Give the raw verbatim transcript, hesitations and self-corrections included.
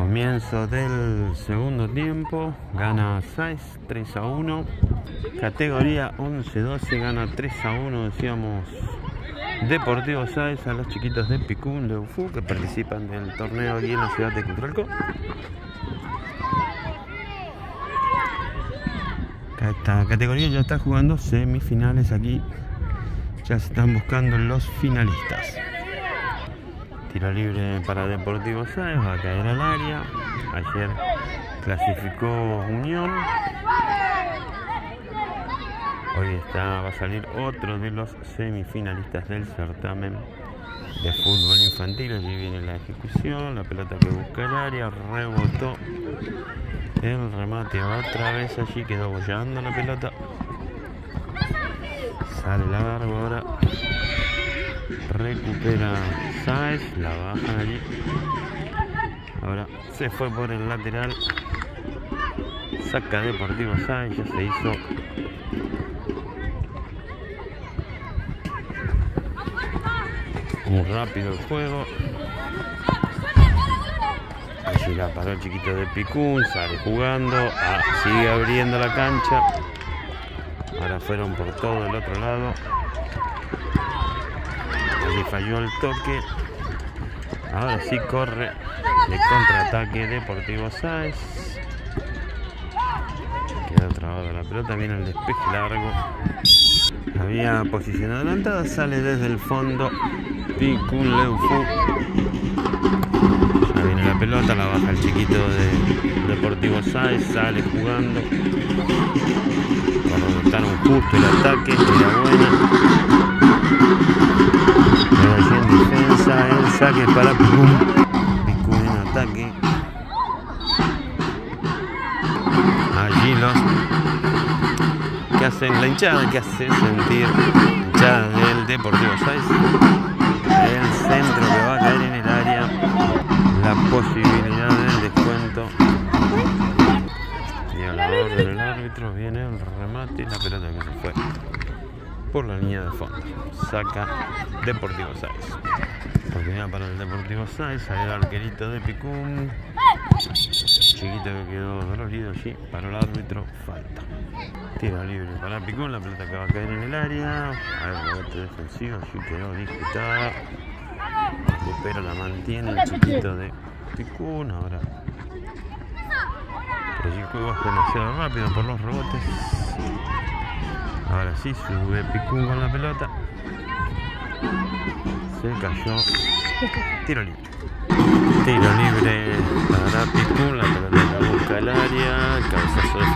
Comienzo del segundo tiempo, gana Sáez tres a uno. Categoría once doce, gana tres a uno, decíamos, Deportivo Sáez a los chiquitos de Picún de Ufú que participan del torneo aquí en la ciudad de Cutralcó. Esta categoría ya está jugando semifinales aquí, ya se están buscando los finalistas. Tiro libre para Deportivo Sáez, va a caer al área. Ayer clasificó Unión. Hoy está, va a salir otro de los semifinalistas del certamen de fútbol infantil. Allí viene la ejecución, la pelota que busca el área, rebotó el remate otra vez allí, quedó bollando la pelota. Sale largo ahora. Recupera Sáez, la bajan allí. Ahora se fue por el lateral. Saca Deportivo Sáez, ya se hizo. Muy rápido el juego. Allí la paró el chiquito de Picún, sale jugando, ah, sigue abriendo la cancha. Ahora fueron por todo el otro lado. Allí falló el toque. Ahora sí corre de contraataque Deportivo Sáez. Queda trabada la pelota, viene el despeje largo. Había posición adelantada, sale desde el fondo Picún Leufú. Ya viene la pelota, la baja el chiquito de Deportivo Sáez, sale jugando. Cortaron justo el ataque, era buena. Pero allí en defensa, el saque para Picún. Picún en ataque. Allí los que hacen la hinchada, que hace sentir la hinchada del Deportivo Sáez. El centro que va a caer en el área. La posibilidad del descuento. Y a la orden del árbitro viene el remate y la pelota que se fue por la línea de fondo. Saca Deportivo Sáez. Oportunidad para el Deportivo Sáez. Sale el arquerito de Picún. Chiquito que quedó dolorido allí. Para el árbitro, falta. Tiro libre para Picún. La pelota que va a caer en el área. Hay rebote defensivo. Allí quedó disputada. Recupera, la mantiene el chiquito de Picún. Ahora. Pero allí el juego es demasiado rápido por los rebotes. Ahora sí, sube Picún con la pelota. Se cayó. Tiro libre. Tiro libre para Picún. La pelota que busca el área. El cabezazo